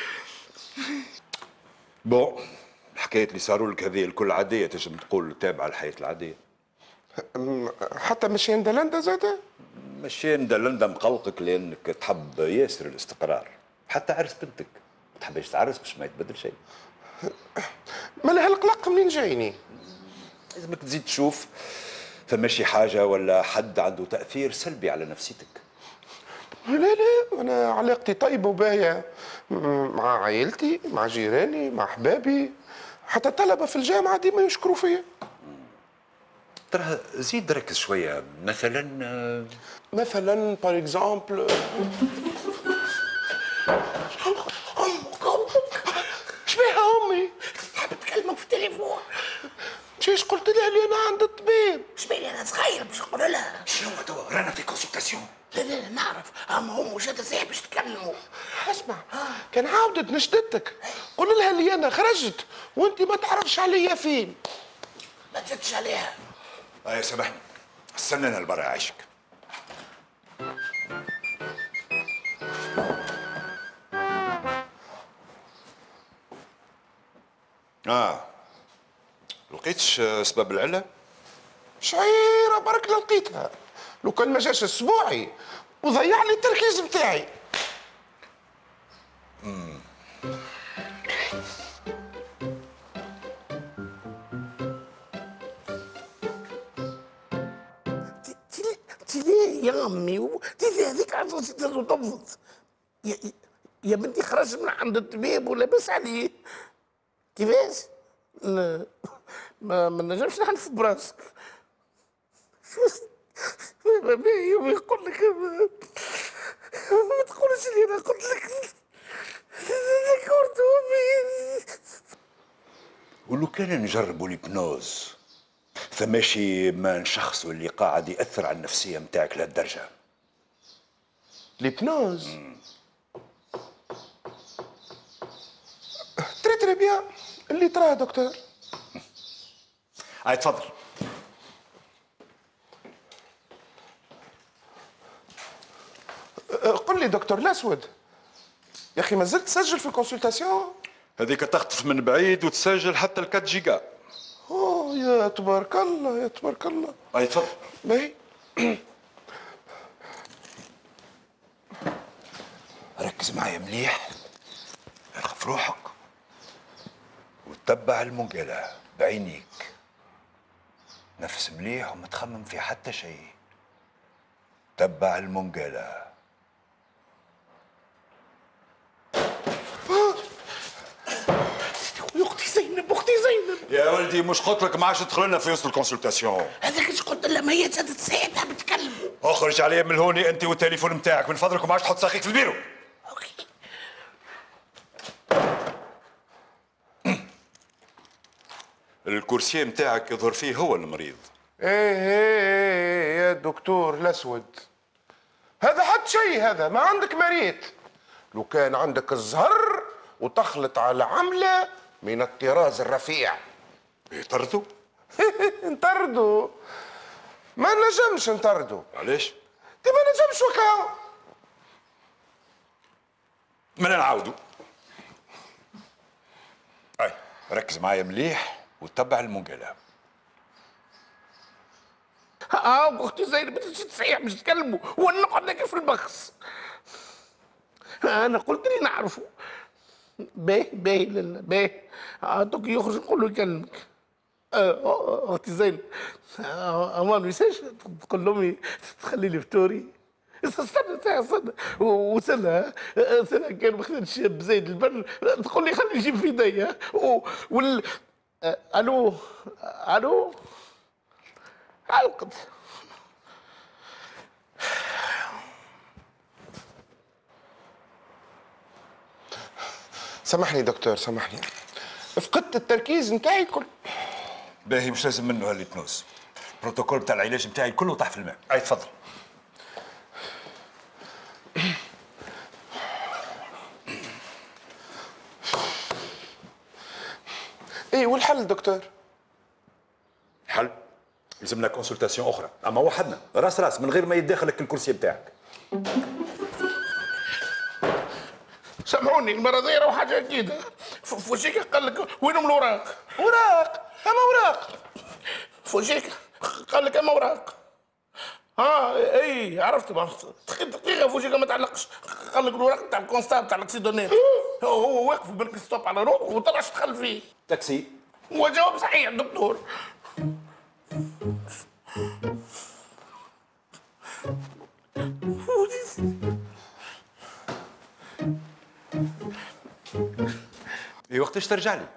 Speaker 14: بون، الحكايات اللي صاروا لك هذه الكل عاديه، تنجم تقول تابعه الحياه العاديه.
Speaker 4: حتى مشيان دلندا زاده؟
Speaker 14: مشيان دلندا مقلقك لانك تحب ياسر الاستقرار، حتى عرس بنتك ما تحبش تعرس باش ما يتبدل شيء.
Speaker 4: مالا هالقلق منين جايني؟
Speaker 14: لازمك تزيد تشوف فما شي حاجه ولا حد عنده تاثير سلبي على نفسيتك.
Speaker 4: لا لا، انا علاقتي طيبه وباهيه مع عائلتي، مع جيراني، مع احبابي، حتى الطلبه في الجامعه ديما يشكروا فيا.
Speaker 14: ترى زيد ركز شويه، مثلا
Speaker 4: مثلا بار اكزومبل.
Speaker 9: امك امك
Speaker 4: شبيها امي؟
Speaker 9: تحب تكلمك في التليفون.
Speaker 4: مشيش قلت لها اللي انا عند الطبيب؟
Speaker 9: شبيلي انا صغير باش نقول لها.
Speaker 14: شنو توا رانا في كونسلتاسيون.
Speaker 9: لا لا نعرف، اما هم وجات صاحب باش تكلموا.
Speaker 4: اسمع، كان عاودت نشدتك قول لها اللي انا خرجت وانت ما تعرفش عليا فين.
Speaker 9: ما تزدش عليها.
Speaker 14: اي سامحني، استنانا لبرا عايشك. اه لقيتش اسباب العله؟
Speaker 4: شعيره برك لا لقيتها، لو كان ما جاش اسبوعي وضيع لي التركيز بتاعي.
Speaker 14: امم
Speaker 9: ليه يا امي؟ تيجي هذيك عزوزتي تضبط. يا, يا بنتي خرج من عند الطبيب ولاباس عليه. كيفاش؟ لا ما ما نجمش نحلف براسك. ما يقول لك ما تقولش لي انا قلت لك ذكرت امي.
Speaker 14: ولو كان نجربوا الهيبنوز فماشي ما نشخصوا اللي قاعد ياثر على النفسيه نتاعك لهالدرجه.
Speaker 4: ليبنوز. تري تري بيان. اللي تراه دكتور.
Speaker 14: هاي تفضل.
Speaker 4: قل لي دكتور الاسود، يا اخي ما زلت تسجل في الكونسلتاسيون؟
Speaker 13: هذيك تخطف من بعيد وتسجل حتى الكات جيجا.
Speaker 4: اوه يا تبارك الله يا تبارك الله.
Speaker 14: هاي تفضل.
Speaker 4: باهي.
Speaker 14: ركز معايا مليح، ارغب في روحك وتتبع المنقلة بعينيك. نفس مليح وما تخمم في حتى شيء. تبع المنقلة.
Speaker 9: يا اختي زينب اختي زينب.
Speaker 13: يا ولدي مش قلت لك ما عادش تدخل لنا في وسط الكونسلتاسيون.
Speaker 9: هذاك ايش قلت لها؟ ما هي زادت ساعه تحب تتكلم.
Speaker 13: اخرج عليا من هوني انت والتليفون نتاعك من فضلك، وما عادش تحط ساقيك في البيرو.
Speaker 9: اوكي.
Speaker 13: الكرسي نتاعك يظهر فيه هو المريض.
Speaker 4: ايه ايه يا دكتور الاسود، هذا حد شيء، هذا ما عندك مريض. لو كان عندك الزهر وتخلط على عمله من الطراز الرفيع.
Speaker 13: يطردوا؟
Speaker 4: نطردوا؟ ما نجمش نطردوا.
Speaker 13: علاش؟
Speaker 4: دي ما نجمش وكاو.
Speaker 13: ما نعاودوا.
Speaker 14: هاي ركز معايا مليح وتتبع المنقلة.
Speaker 9: اه اختي زينب انت صحيح مش تكلموا ونقعد لك في البخس. انا قلت لي نعرفه. باهي باهي لا باهي. دوك يخرج نقول له يكلمك. اه اختي زينب امان ما ينساش تقول لامي تخلي لي فطوري. استنى استنى استنى وسنة سنة كان مخدم الشاب زيد البر تقول لي خلي يجيب في يديا وال الو الو علقت.
Speaker 4: سامحني دكتور سامحني، فقدت التركيز نتاعي كل.
Speaker 14: باهي مش لازم منه هالهيبنوز. البروتوكول بتاع العلاج نتاعي كله طاح في الماء. هاي تفضل.
Speaker 4: ايه والحل دكتور؟
Speaker 14: حل؟ يلزمنا كونسلتاسيون اخرى، اما وحدنا راس راس من غير ما يتداخلك الكرسي بتاعك.
Speaker 9: سامحوني المرة دي راهو حاجة أكيدة. فوجيكا قال لك وينهم الأوراق؟
Speaker 4: أوراق؟ أما أوراق؟
Speaker 9: فوجيكا قال لك أما أوراق. اه اي عرفت عرفت. دقيقة فوجيكا ما تعلقش، قال لك الأوراق تاع الكونستاب تاع الاكسيدونيت. هو واقف بالك ستوب على روحه وطلعش دخل فيه.
Speaker 14: تاكسي.
Speaker 9: هو جواب صحيح دكتور.
Speaker 14: اي وقتاش ترجع لي؟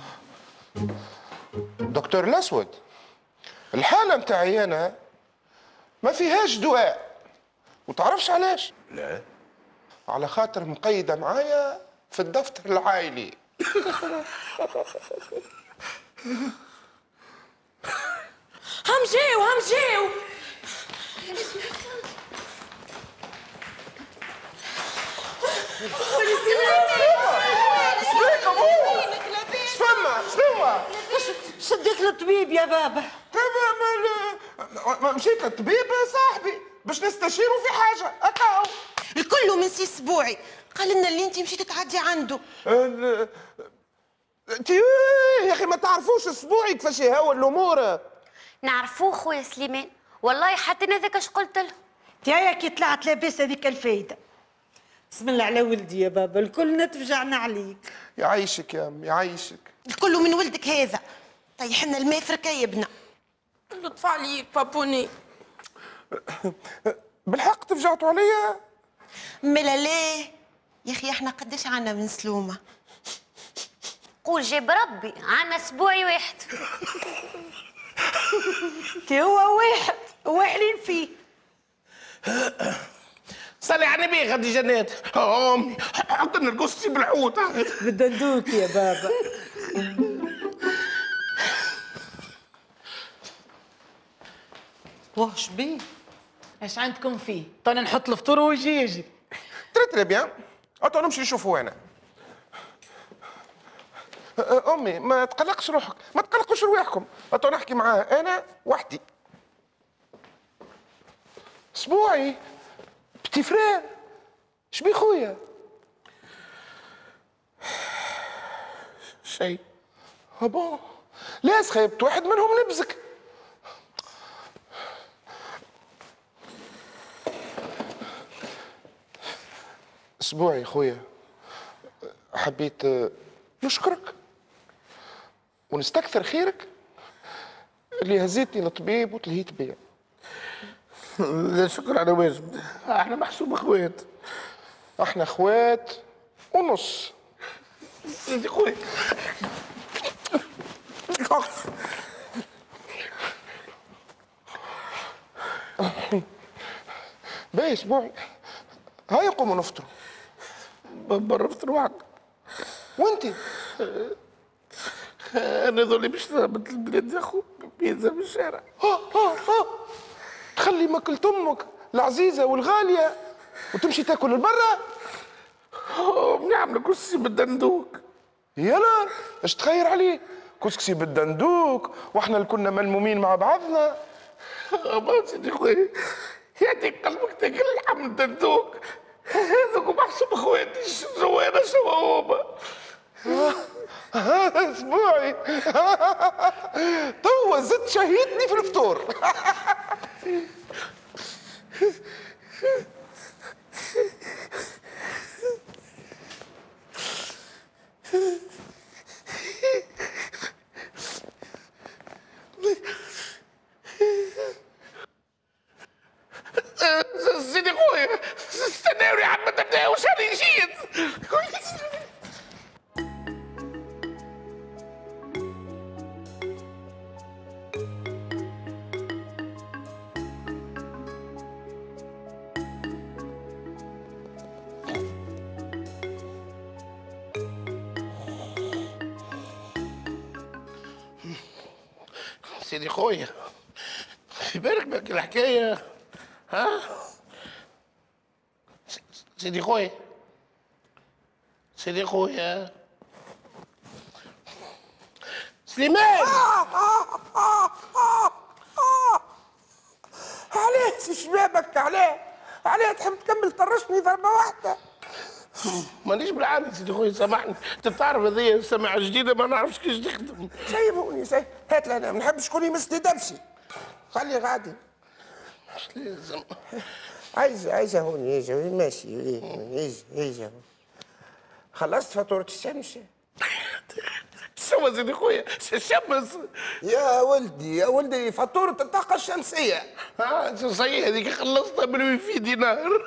Speaker 4: دكتور الاسود، الحالة متاعي انا ما فيهاش دواء، وتعرفش علاش؟
Speaker 14: لا.
Speaker 4: على خاطر مقيدة معايا في الدفتر العائلي.
Speaker 8: هم جاو هم جاو.
Speaker 4: شبيك ابوه؟ شفما شنو؟
Speaker 5: شديت للطبيب يا بابا.
Speaker 4: طبعا ما مشيت للطبيب صاحبي باش نستشيره في حاجه هكاو.
Speaker 3: الكل من سي اسبوعي قال لنا اللي انت مشيتي تعدي عنده.
Speaker 4: انت يا اخي ما تعرفوش اسبوعي كيفاش يهوى الامور.
Speaker 8: نعرفوه خويا سليمان، والله حتى انا ذاك اش قلت له.
Speaker 5: تيايا كي طلعت لاباس هذيك الفايده. بسم الله على ولدي يا بابا، الكلنا تفجعنا عليك.
Speaker 4: يعيشك يا ام يعيشك.
Speaker 3: الكل من ولدك هذا، طيح لنا الماء في ركايبنا.
Speaker 8: لطف عليك بابوني.
Speaker 4: بالحق تفجعتوا عليا؟
Speaker 3: ملا ليه يا اخي احنا قداش عنا من سلومه؟
Speaker 8: قول جاب ربي عنا اسبوعي واحد.
Speaker 5: كي هو واحد واحلين فيه.
Speaker 9: صلي على النبي غادي جنات. امي حط لنا الكرسي بالحوت.
Speaker 5: بالدندوك يا بابا. واش بيه؟
Speaker 7: ايش عندكم فيه؟ توني نحط الفطور ويجي يجي.
Speaker 4: تري تري بيان. اتو نمشي نشوفوا انا. امي ما تقلقش روحك، ما تقلقوش رواحكم، اتو نحكي معاه انا وحدي. اسبوعي بتي فرير شبي خويا؟
Speaker 9: شيء.
Speaker 4: بون لا خيبت واحد منهم نبزك. اسبوعي خويا، حبيت نشكرك ونستكثر خيرك اللي هزيتني للطبيب وتلهيت بيا.
Speaker 9: لا شكر على واجب، احنا محسوب اخوات.
Speaker 4: احنا اخوات ونص.
Speaker 9: سيدي خويا
Speaker 4: باهي اسبوعي، هاي قوموا نفطروا.
Speaker 9: برا افطر وحدك.
Speaker 4: وانت؟
Speaker 9: انا ذولي باش نهبط البلاد يا خو بيتزا في الشارع.
Speaker 4: ها ها ها تخلي ماكلة امك العزيزة والغالية وتمشي تاكل لبرا؟
Speaker 9: بنعمل كسكسي بالدندوك.
Speaker 4: يلا اش تخير عليه؟ كسكسي بالدندوك واحنا اللي كنا ملمومين مع بعضنا.
Speaker 9: ما سيدي خويا يعطيك قلبك تاكل لحم الدندوك، هذوك محسوب اخواتي شنو انا شنو هما.
Speaker 4: اسبوعي توا زدت شهيتني في الفطور.
Speaker 9: سيدي خويا استناوني عم ما تبداوش انا جيت. سيدي خويا في بالك بك الحكايه ها؟ سيدي خويا سيدي خويا سليمان.
Speaker 4: علاش شبابك علاه؟ علاه تحب تكمل طرشني ضربة واحدة؟
Speaker 9: مانيش بالعاني سيدي خويا سامحني، انت تعرف هذيا سماعة جديدة ما نعرفش كيفاش تخدم.
Speaker 4: سيبوني سيب هات لنا ما نحبش كل يمسني دبسي. خلي غادي.
Speaker 9: مش لازم.
Speaker 4: عايزة عايزة هون يجي ماشي يجي يجي. خلصت فاتورة الشمس؟
Speaker 9: شو سيدي خويا الشمس؟
Speaker 4: يا ولدي يا ولدي فاتورة الطاقة الشمسية.
Speaker 9: اه صحيح هذيك خلصتها بالويفي دينار.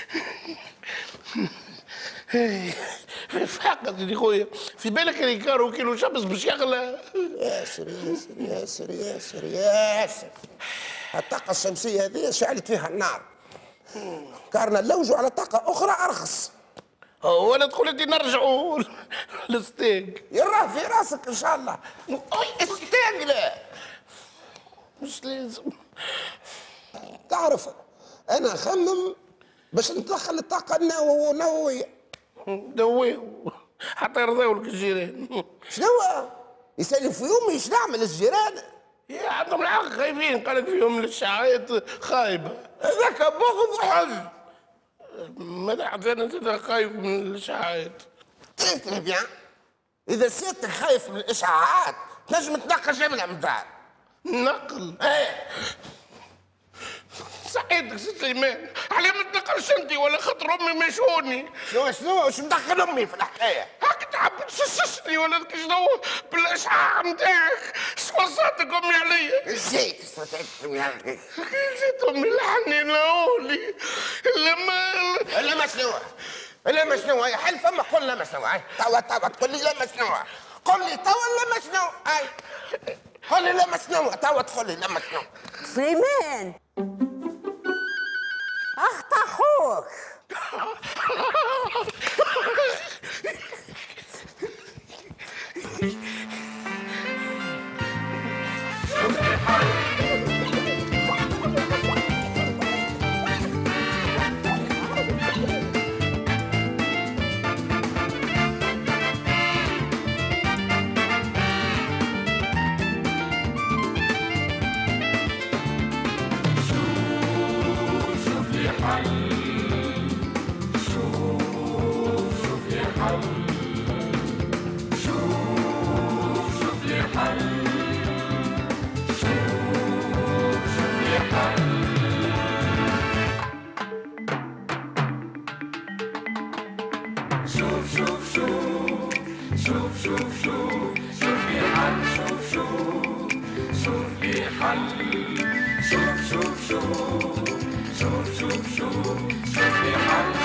Speaker 9: في حق سيدي خويا في بالك اللي كارو كيلو شمس باش يغلى.
Speaker 4: ياسر ياسر ياسر ياسر ياسر الطاقة الشمسية هذه شعلت فيها النار. كارنا نلوجوا على طاقة أخرى أرخص.
Speaker 9: ولا تقول انت نرجعوا للستيك.
Speaker 4: يراه في راسك إن شاء الله. الستيك لا
Speaker 9: مش لازم.
Speaker 4: تعرف أنا أخمم باش ندخل الطاقة النووية.
Speaker 9: نووية حتى يرضيوا لك الجيران.
Speaker 4: شنو؟ يسالفوا يومي ايش نعمل الجيران؟
Speaker 9: يا عندهم الحق خايفين قال لك فيهم الاشاعات خايبه.
Speaker 4: هذاك بغض حج.
Speaker 9: ماذا حزين انت خايف من الاشاعات؟
Speaker 4: تري بيان. اذا سيادتك خايف من الاشاعات تنجم تنقل جمله من الدار.
Speaker 9: نقل؟ ايه صحيتك سي سليمان، علاه ما تنقلش انت ولا خاطر امي مشوني.
Speaker 4: شنو شنو واش مدخل امي في الحكايه؟
Speaker 9: هاك تحب تسسني ولا شنو بالاشعاع نتاعك؟ وصاتك امي عليا؟
Speaker 4: نسيت وصاتك امي عليك.
Speaker 9: نسيت امي الحنينه اولي لما
Speaker 4: لما شنو؟ لما شنو؟ هي حل فما قول لما شنو؟ هاي توا توا تقول لي لما شنو؟ قول لي توا لما شنو؟ هاي قول لي لما شنو؟ توا تقول لي لما شنو؟
Speaker 5: سليمان اخت اخوك.
Speaker 1: حل شوف شوف شوف شوف شوف شوف شوف لي حل